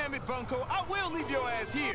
damn it, Bunko. I will leave your ass here.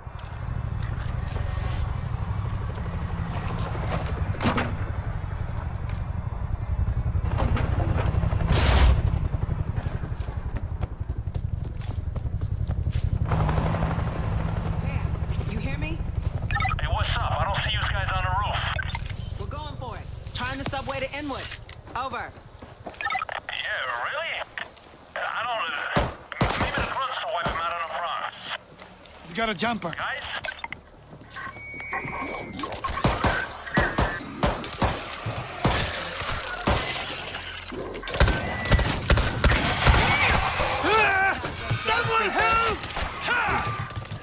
Subway to Inwood. Over. Yeah, really? I don't... Maybe the grunts will wipe him out on the front. You got a jumper. Guys? Someone help! Ha!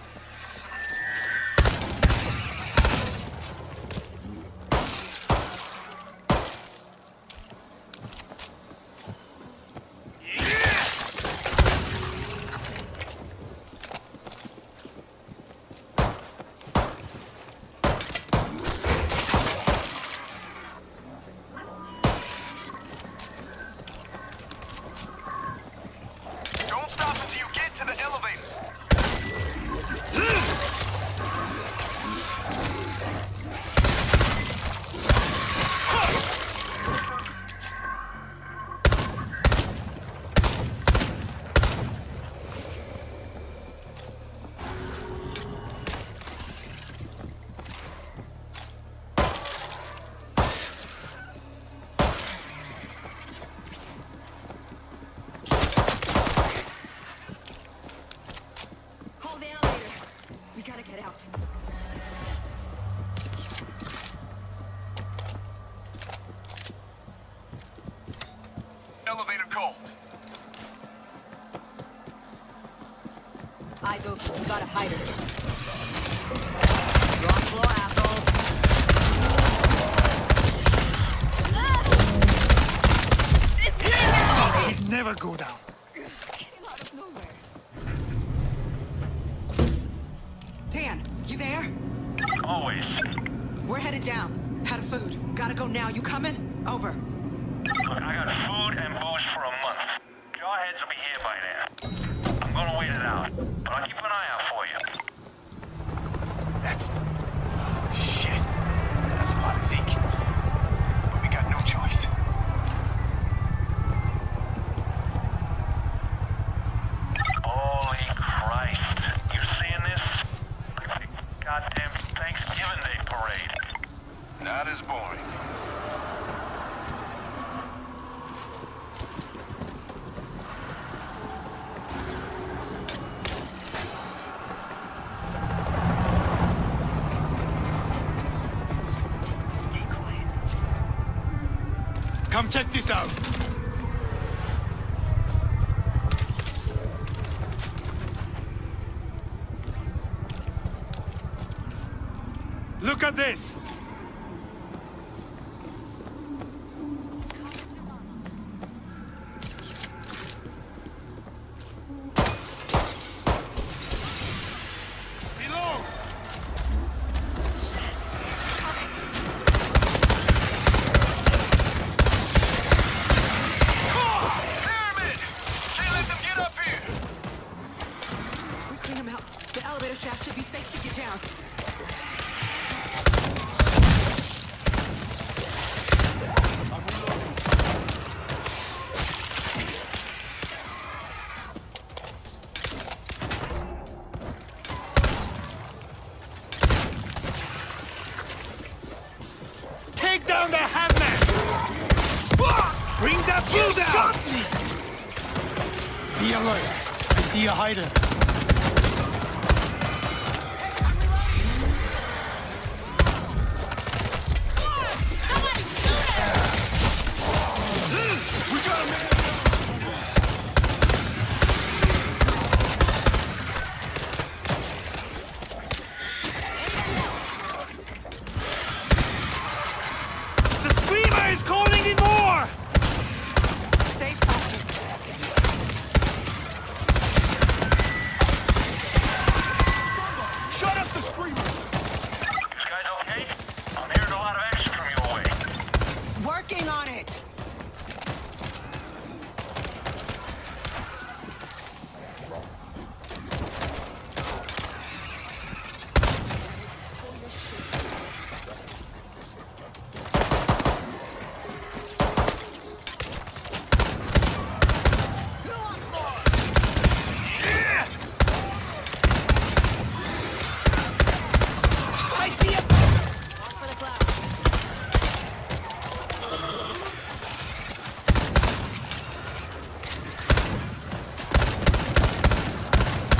Elevator cold. Eyes open. You gotta hide her. Wrong floor, assholes. He'd never go down. Came out of nowhere. Dan, you there? Always. We're headed down. Out of food. Gotta go now. You coming? Over. Look, I got food and booze for a month. Jawheads will be here by now. I'm gonna wait it out, but I'll keep an eye out for you. That's... shit. That's a lot of Zeke. But we got no choice. Holy Christ. You seeing this? Like a goddamn Thanksgiving Day parade. Not as boring. Come check this out. Look at this. The elevator shaft should be safe to get down. Take down the hazmat! Bring that build down! Shot me! Be alert. I see a hider.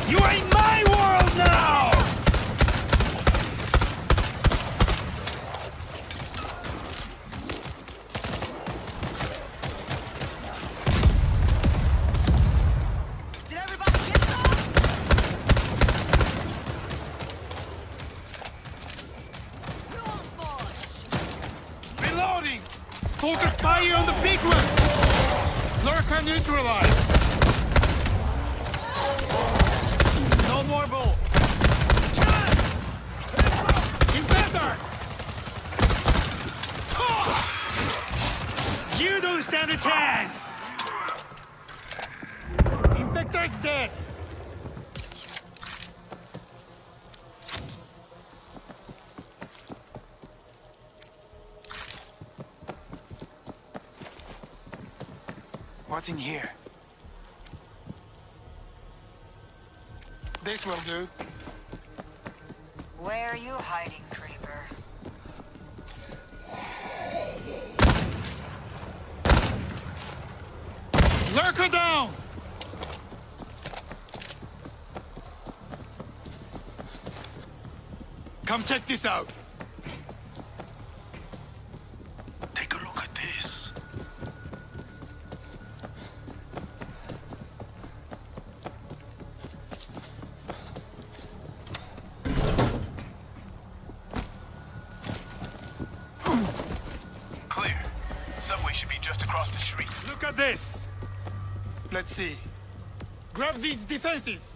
You are in my world now! Did everybody get some? We're on board. Reloading! Focus fire on the big one! Lurker neutralized! No more bull! Infector! You don't stand a chance! Infector's dead! What's in here? This will do. Where are you hiding, creeper? Lurker down! Come check this out. Take a look at this. Clear. Subway should be just across the street. Look at this! Let's see. Grab these defenses!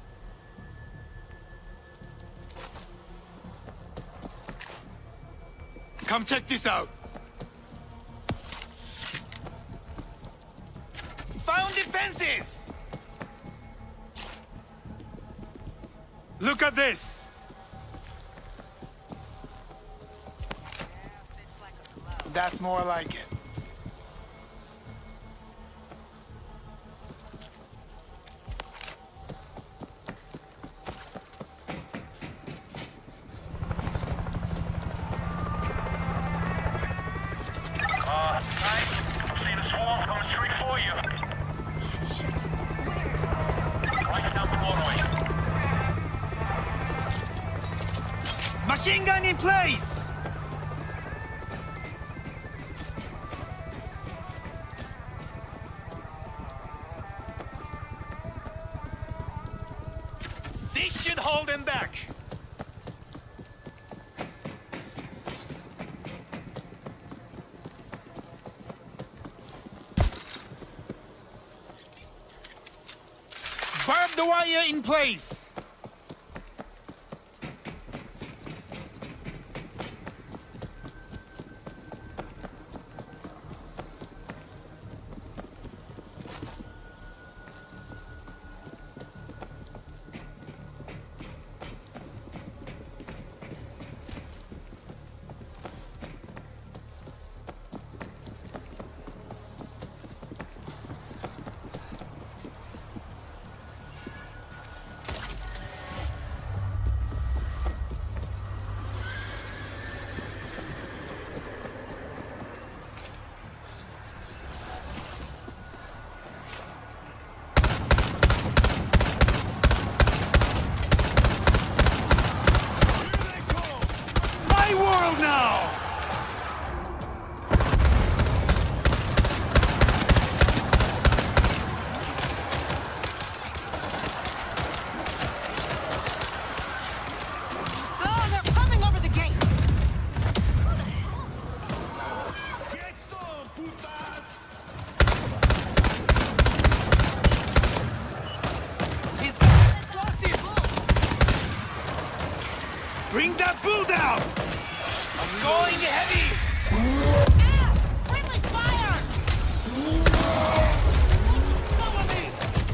Come check this out! Found defenses! Look at this! Fits like a glove. That's more like it. Nice. See the swarm coming straight for you. Shit. Where? Right down the motorway. Machine gun in place! This should hold them back. Barb the wire in place. My world now! Oh, they're coming over the gate. Get some, putas! Bring that bull down! I'm going heavy! Ah! Friendly fire! Cover me!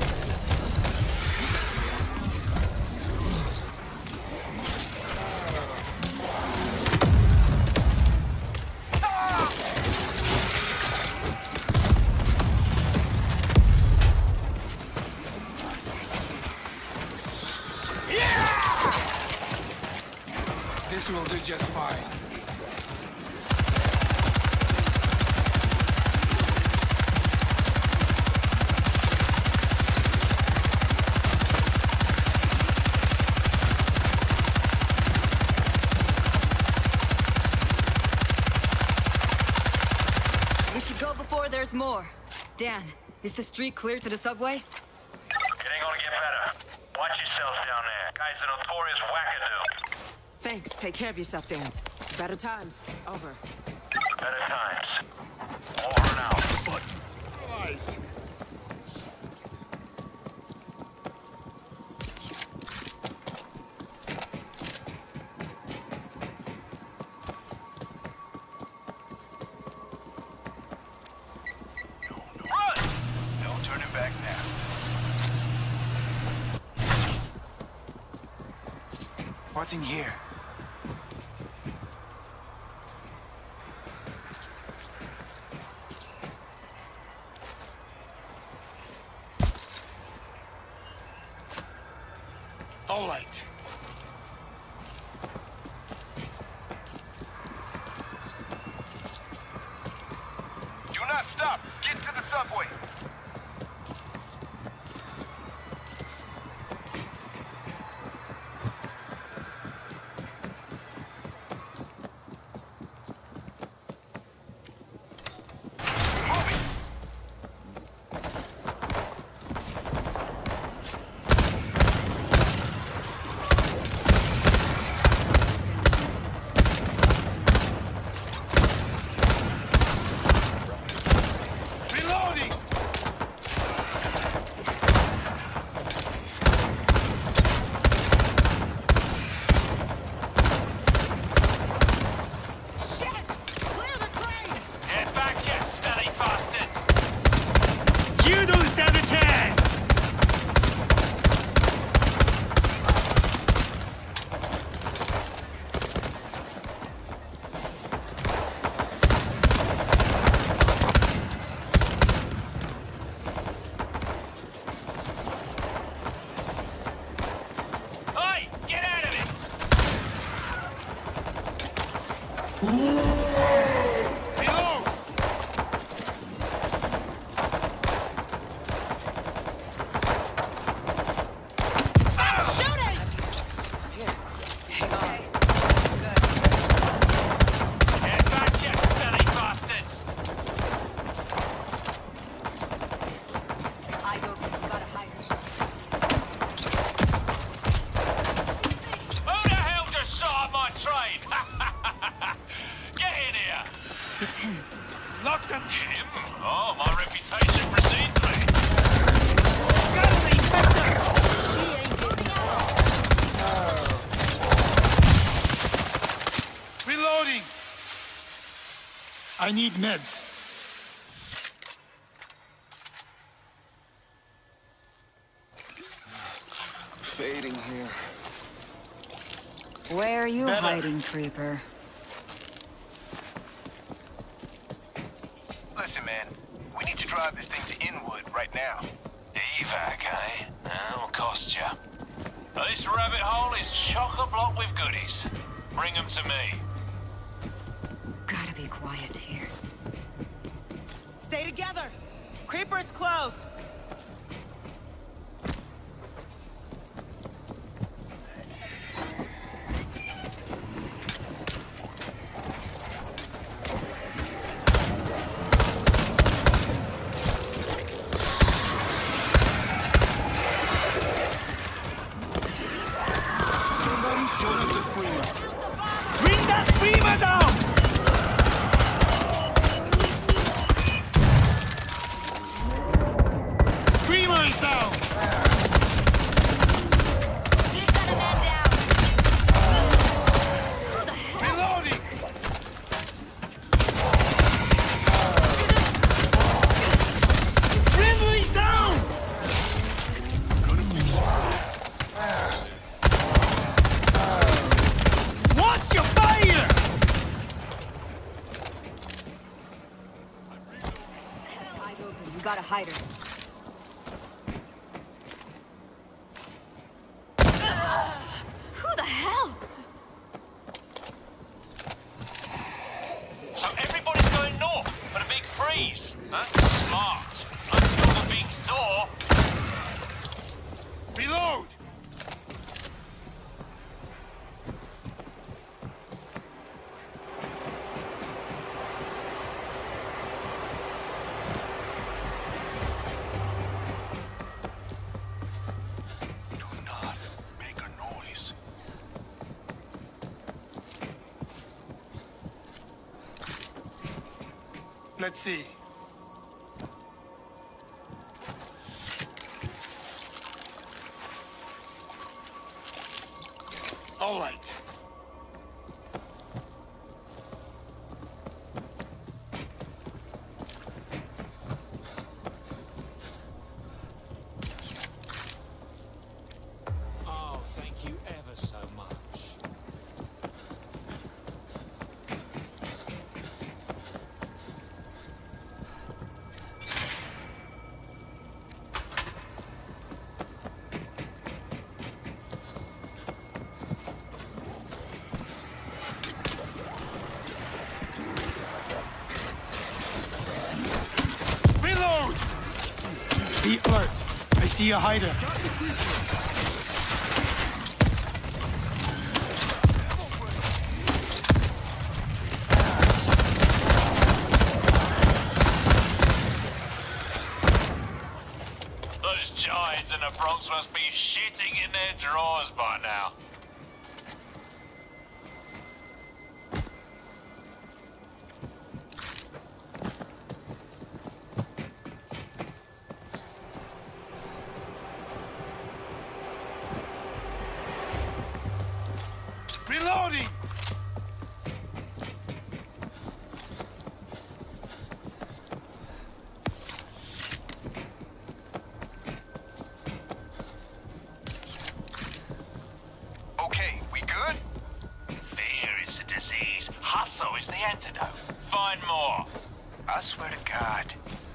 This will do just fine. more. Dan, is the street clear to the subway? It ain't gonna get better. Watch yourselves down there. Guy's a notorious wackadoo. Thanks. Take care of yourself, Dan. Better times. Over. Better times. Over and out. Paralyzed. Run! No turning back now. What's in here? All right. Do not stop. Get to the subway. Reloading! Shit! Clear the train! Get back here, steady bastard. You don't stand a chance! Hey, get out of it. Reload! Shooting! Here. Hang on. Good. Get back here, steady bastards. Eyes open. You gotta hide. Who the hell just shot at my train? Get in here. It's him. Lock them! Him? Oh, my reputation precedes me. Gotta be better! Reloading! I need meds. Fading here. Where are you Better. hiding, creeper? Listen, man. We need to drive this thing to Inwood right now. Evac, eh? That'll cost you. This rabbit hole is chock-a-block with goodies. Bring them to me. Gotta be quiet here. Stay together. Creeper's close. Somebody showed up the screamer. Bring that screamer down! Screamer is down! You got a man down. Reloading! Friendly down! Watch your fire! Eyes open. You gotta hide her. Who the hell? So everybody's going north for the big freeze. Huh? Smart. Until the big thaw. Reload! Let's see. All right. Oh, thank you ever so much. Reload! Be alert. I see a hider. Those giants in the Bronx must be shitting in their drawers by now. Reloading! Okay, we good? Fear is the disease. Hustle is the antidote. Find more. I swear to God.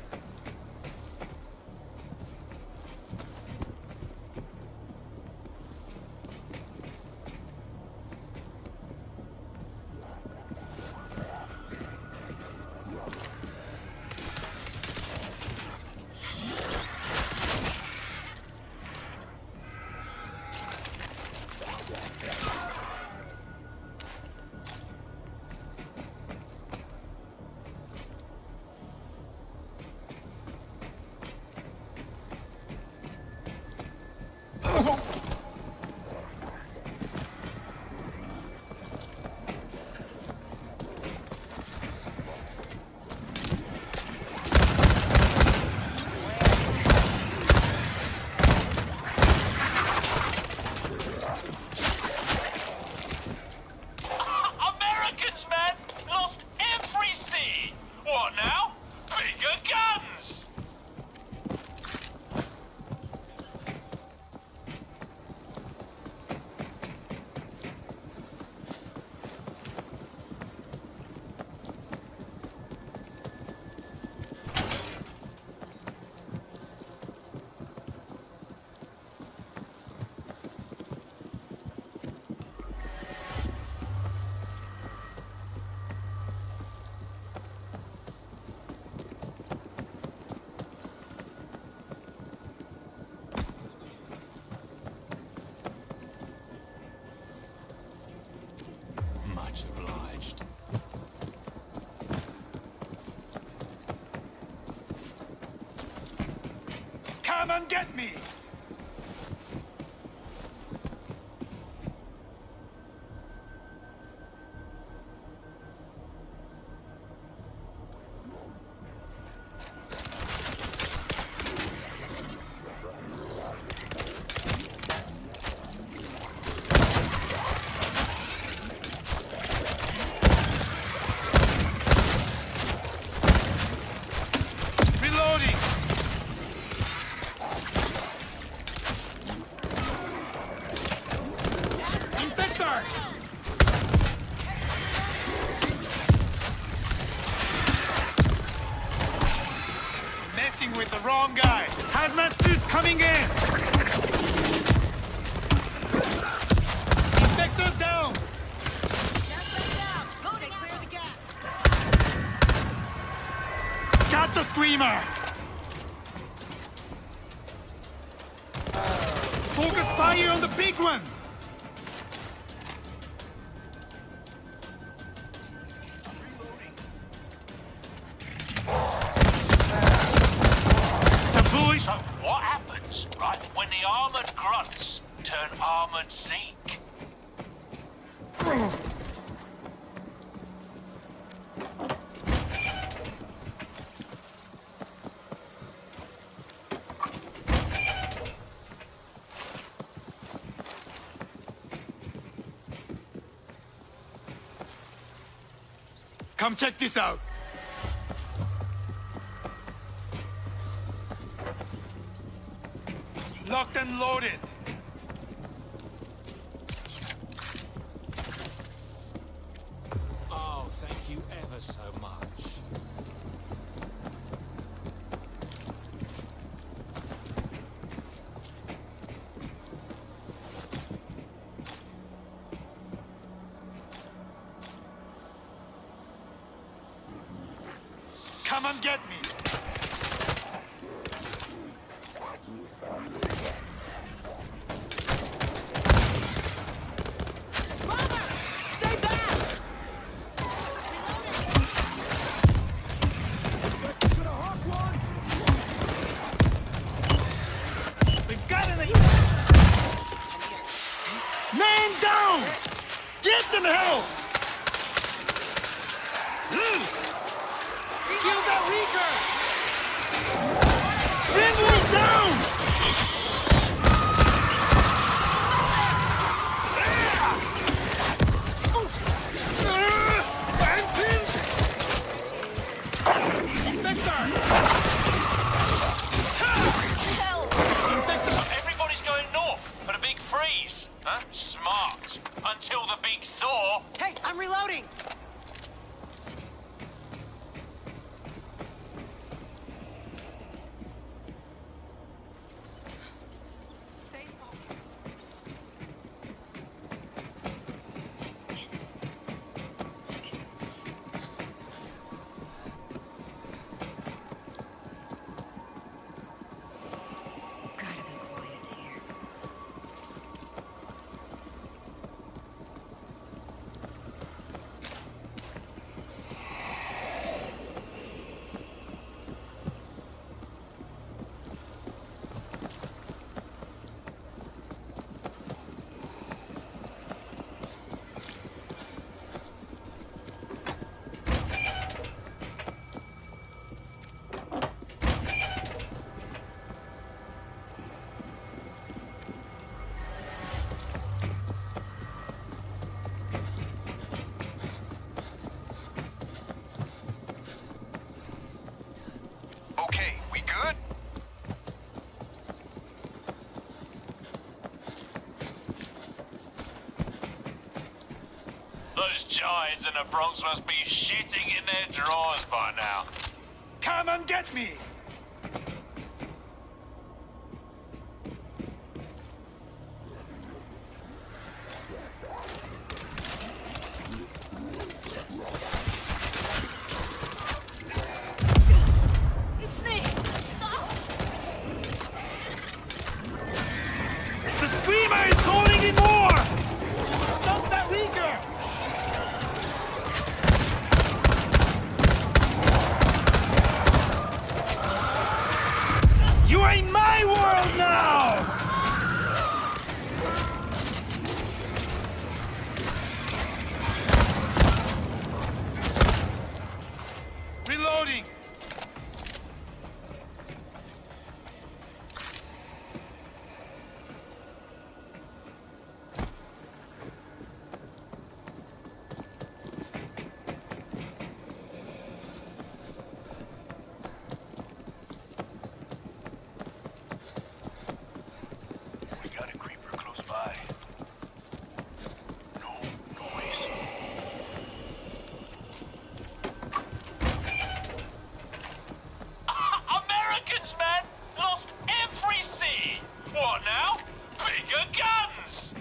Americans, man! Lost everything! What now? Bigger guns! Much obliged. Come and get me! Reloading! Infector! Messing with the wrong guy. Hazmat suit coming in! Infector down! Clear the gas. Got the screamer! Focus fire on the big one! So what happens, right, when the armored grunts turn armored Zeke? Come check this out. Locked and loaded. Oh, thank you ever so much. Come and get me. Stay back! We've got an... Man down! Get them help! Kill that Reaker! Friendly down! Everybody's going north for the big freeze. Huh? Smart. Until the big thaw. Hey, I'm reloading! Stay focused. Gotta be quiet here. Okay, we good? Those giants in the Bronx must be shitting in their drawers by now. Come and get me! It's me! Stop! The Screamer is calling in more! Stop that Reaker! You are in my world now! Reloading! We got a creeper close by. No noise. Americans, man! Lost every city! What now? Bigger guns!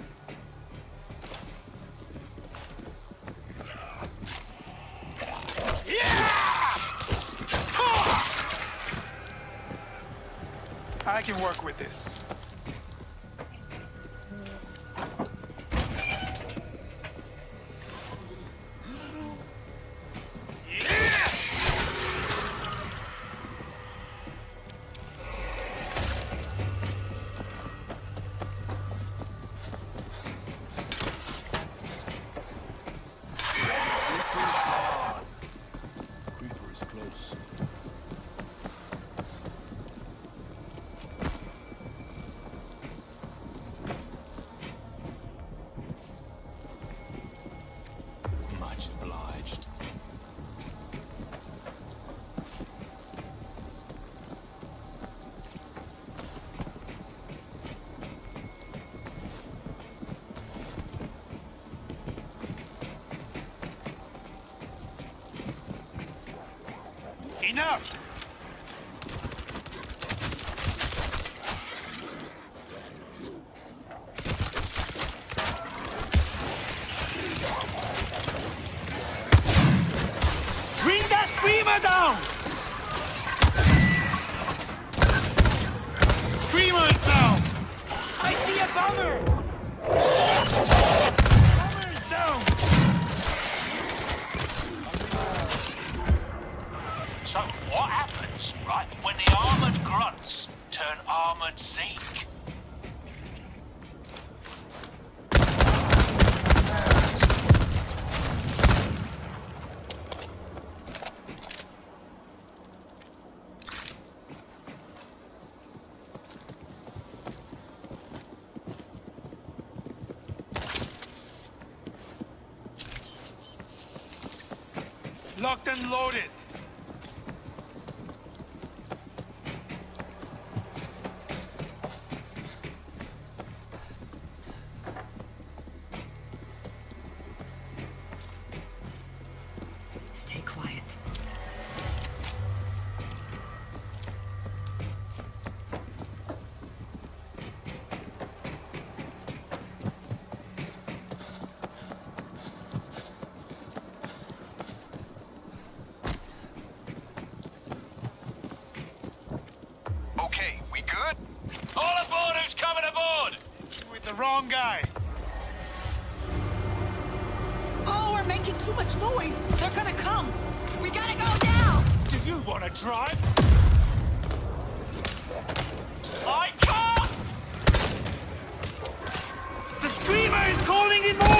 I can work with this. Creeper is close. Much obliged. Enough! Bring that screamer down! Screamer is down! I see a bomber! Bomber is down! So what happens, right, when the armored grunts turn armored Zeke? Locked and loaded. Stay quiet. Okay, we good? All aboard who's coming aboard! With the wrong guy. Oh, we're making too much noise. They're gonna come. We gotta go now! Do you want to drive? I can't! The screamer is calling in more!